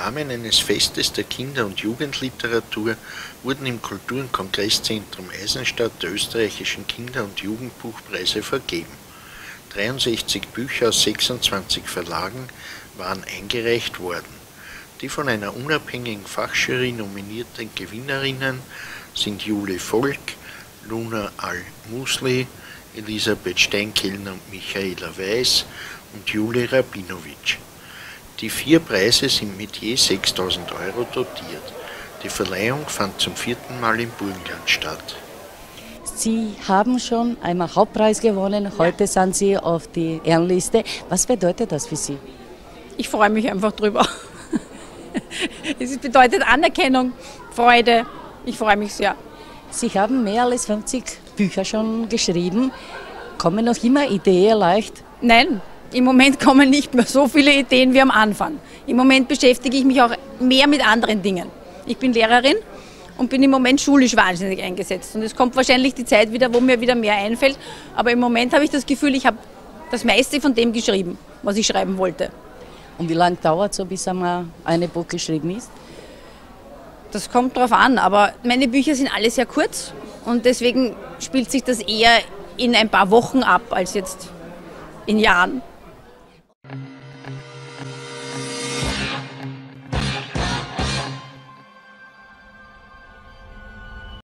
Rahmen eines Festes der Kinder- und Jugendliteratur wurden im Kultur- und Kongresszentrum Eisenstadt die österreichischen Kinder- und Jugendbuchpreise vergeben. 63 Bücher aus 26 Verlagen waren eingereicht worden. Die von einer unabhängigen Fachjury nominierten Gewinnerinnen sind Jule Volk, Luna Al-Musli, Elisabeth Steinkellner und Michaela Weiß und Jule Rabinowitsch. Die 4 Preise sind mit je 6.000 € dotiert. Die Verleihung fand zum 4. Mal im Burgenland statt. Sie haben schon einmal Hauptpreis gewonnen, heute sind Sie auf die Ehrenliste. Was bedeutet das für Sie? Ich freue mich einfach drüber. Es bedeutet Anerkennung, Freude. Ich freue mich sehr. Sie haben mehr als 50 Bücher schon geschrieben. Kommen noch immer Ideen leicht? Nein, im Moment kommen nicht mehr so viele Ideen wie am Anfang. Im Moment beschäftige ich mich auch mehr mit anderen Dingen. Ich bin Lehrerin und bin im Moment schulisch wahnsinnig eingesetzt. Und es kommt wahrscheinlich die Zeit wieder, wo mir wieder mehr einfällt. Aber im Moment habe ich das Gefühl, ich habe das meiste von dem geschrieben, was ich schreiben wollte. Und wie lange dauert es so, bis einmal eine Buch geschrieben ist? Das kommt darauf an, aber meine Bücher sind alle sehr kurz und deswegen spielt sich das eher in ein paar Wochen ab als jetzt in Jahren.